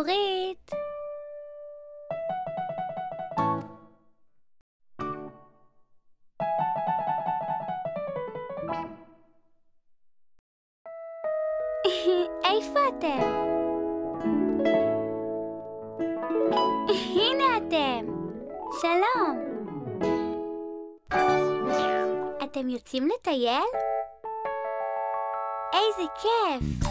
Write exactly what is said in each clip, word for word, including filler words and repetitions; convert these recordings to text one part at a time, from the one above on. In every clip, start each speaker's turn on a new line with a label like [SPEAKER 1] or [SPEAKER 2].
[SPEAKER 1] גורית! איפה אתם? הנה אתם! שלום! אתם יוצאים לטייל? איזה כיף!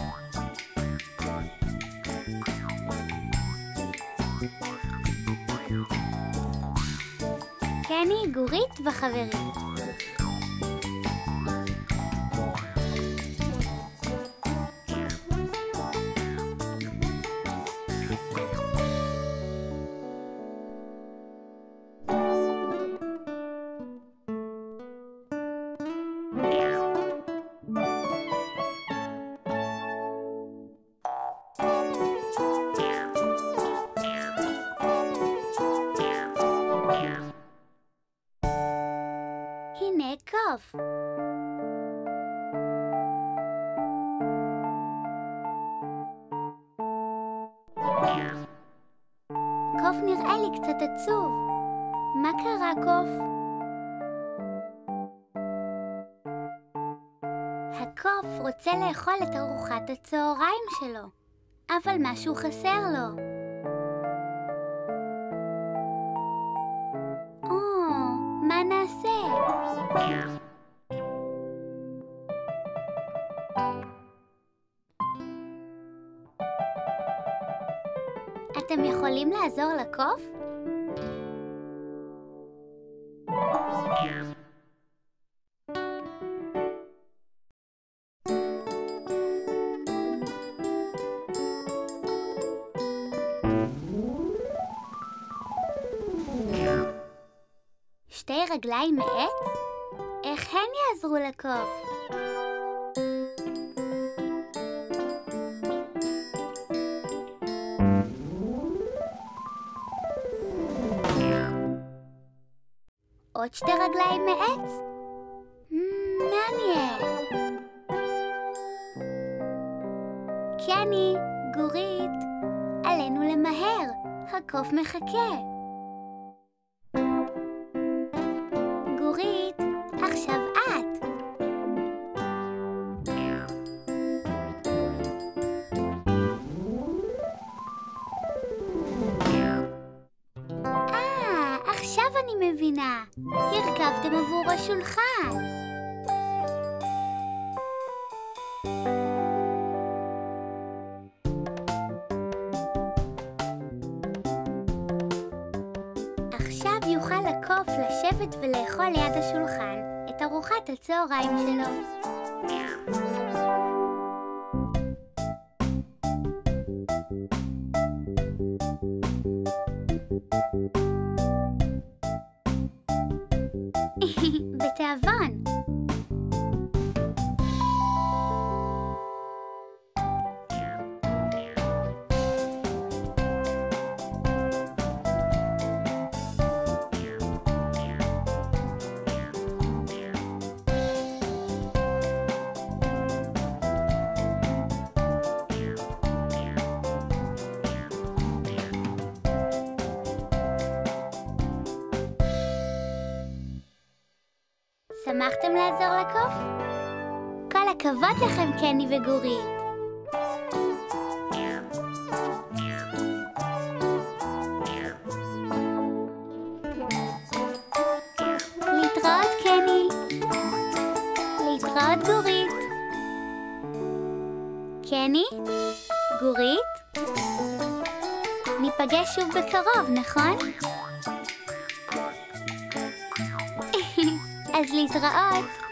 [SPEAKER 1] קני, גורית וחברים. הנה קוף. קוף נראה לי קצת עצוב. מה קרה, קוף? הקוף רוצה לאכול את ארוחת הצהריים שלו, אבל משהו חסר לו. מה נעשה? אתם יכולים לעזור לקוף? שתי רגליים מעץ? איך הן יעזרו לקוף? עוד שתי רגליים מעץ? מעניין. קני, גורית, עלינו למהר, הקוף מחכה. גורית, עכשיו את. אה, עכשיו אני מבינה. הרכבתם עבור השולחן. עכשיו יוכל הקוף לשבת ולאכול ליד השולחן את ארוחת הצהריים שלו. בתיאבון. שמחתם לעזור לקוף? כל הכבוד לכם, קני וגורית. להתראות, קני. להתראות, גורית. קני? גורית? ניפגש שוב בקרוב, נכון? אז להתראות.